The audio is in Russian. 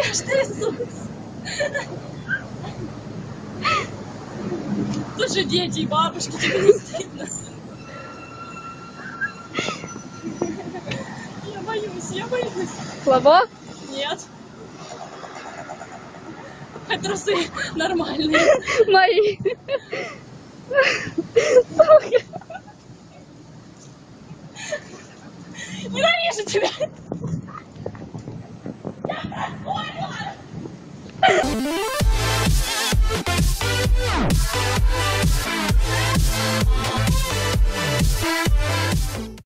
аж трясутся. Тут же дети и бабушки, тебе не стыдно? Я боюсь, я боюсь. Слабо? Нет. Хоть трусы нормальные. Мои. Ненавижу тебя! Я проспорила!